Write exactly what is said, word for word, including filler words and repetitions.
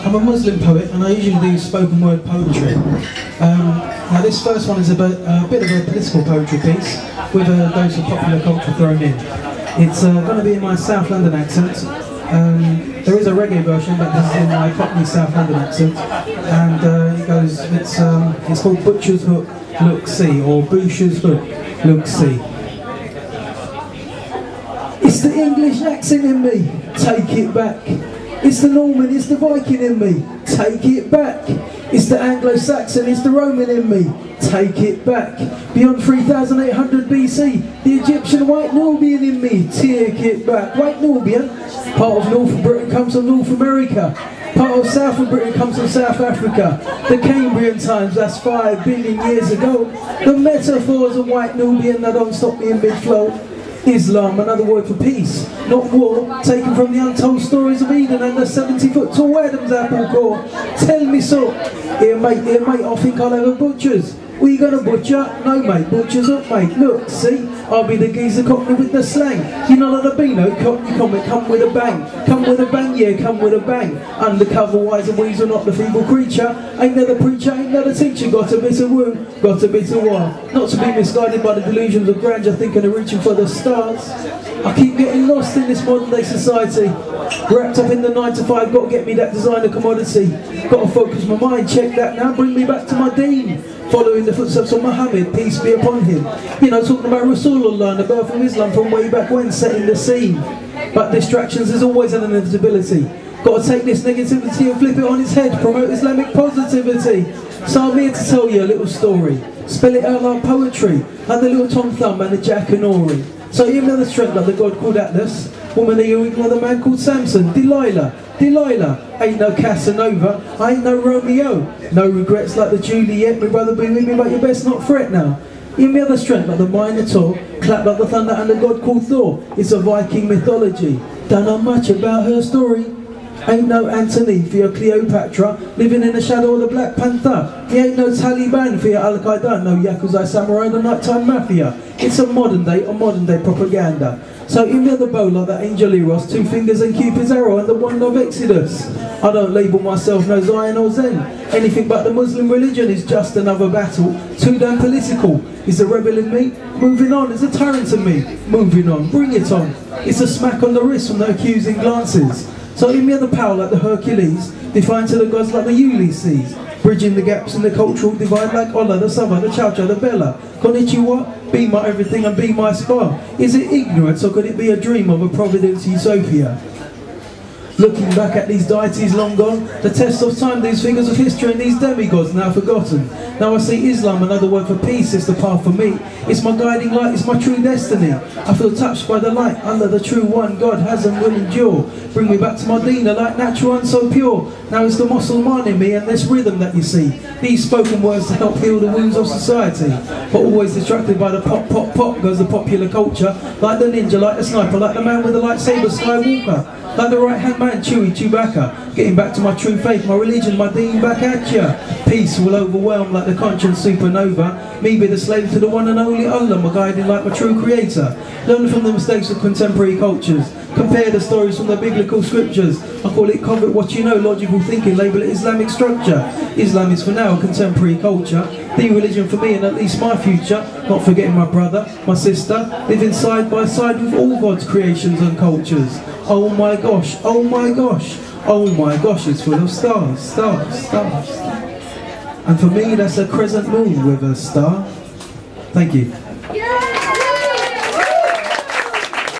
I'm a Muslim poet and I usually do spoken word poetry. Um, now this first one is a bit, a bit of a political poetry piece with a dose of popular culture thrown in. It's uh, going to be in my South London accent. Um, there is a reggae version, but this is in my Cockney South London accent. And uh, it goes, it's, um, it's called Butcher's Hook, Look See, or Butcher's Hook, Look See. It's the English accent in me, take it back. It's the Norman, it's the Viking in me, take it back. It's the Anglo-Saxon, it's the Roman in me, take it back. Beyond three thousand eight hundred B C, the Egyptian White Nubian in me, take it back. White Nubian, part of North Britain comes from North America. Part of South of Britain comes from South Africa. The Cambrian times, that's five billion years ago. The metaphors of White Nubian that don't stop me in mid-flow. Islam, another word for peace, not war, taken from the untold stories of Eden and the seventy foot tall Adam's apple core. Tell me so. Here mate, here mate, I think I'll have a butcher's. What you gonna butcher? No mate, butcher's up mate. Look, see, I'll be the geezer cockney with the slang. You know that the Beano cockney comic, come with a bang. Come with a bang, yeah, come with a bang. Undercover wise and weasel, not the feeble creature. Ain't there the preacher, ain't there the teacher. Got a bit of woo, got a bit of war. Not to be misguided by the delusions of grandeur, thinking of reaching for the stars. I keep getting lost in this modern day society. Wrapped up in the nine to five, gotta get me that designer commodity. Gotta focus my mind, check that now, bring me back to my deen. Following the footsteps of Muhammad, peace be upon him. You know, talking about Rasulullah and the birth of Islam from way back when, setting the scene. But distractions is always an inevitability. Gotta take this negativity and flip it on its head, promote Islamic positivity. So I'm here to tell you a little story. Spell it out like poetry, like the little Tom Thumb and the Jack and Ori. So you know the strength like the god called Atlas. Woman, you ignore the man called Samson. Delilah, Delilah, ain't no Casanova, I ain't no Romeo. No regrets like the Juliet, my brother be with me, but you best not fret now. Give me other strength like the Minotaur, clap like the thunder and the god called Thor. It's a Viking mythology, don't know much about her story. Ain't no Antony for your Cleopatra, living in the shadow of the Black Panther. He ain't no Taliban for your Al-Qaeda, no Yakuza samurai, the nighttime mafia. It's a modern day, a modern day propaganda. So in the other bow like the angel Eros, two fingers and Cupid's arrow and the wand of Exodus. I don't label myself no Zion or Zen. Anything but the Muslim religion is just another battle. Too damn political. Is a rebel in me? Moving on. Is a tyrant in me? Moving on. Bring it on. It's a smack on the wrist from the accusing glances. So give me the power like the Hercules, defined to the gods like the Ulysses, bridging the gaps in the cultural divide like Allah, the Saba, the Chow Chow, the Bella. Konnichiwa, be my everything and be my spa. Is it ignorance or could it be a dream of a providence utopia? Looking back at these deities long gone, the test of time, these figures of history and these demigods now forgotten. Now I see Islam, another word for peace, is the path for me. It's my guiding light, it's my true destiny. I feel touched by the light, under the true one God has and will endure. Bring me back to Medina like natural and so pure. Now it's the Muslim in me and this rhythm that you see. These spoken words to help heal the wounds of society. But always distracted by the pop, pop, pop goes the popular culture. Like the ninja, like the sniper, like the man with the lightsaber, Skywalker. Like the right hand man, Chewie, Chewbacca. Getting back to my true faith, my religion, my deen back at ya. Peace will overwhelm like the conscience supernova. Me be the slave to the one and only Allah, my guiding like my true creator. Learn from the mistakes of contemporary cultures. Compare the stories from the biblical scriptures. I call it convert what you know, logical thinking, label it Islamic structure. Islam is for now contemporary culture. The religion for me and at least my future. Not forgetting my brother, my sister, living side by side with all God's creations and cultures. Oh my gosh, oh my gosh, oh my gosh, it's full of stars, stars, stars. And for me that's a crescent moon with a star. Thank you.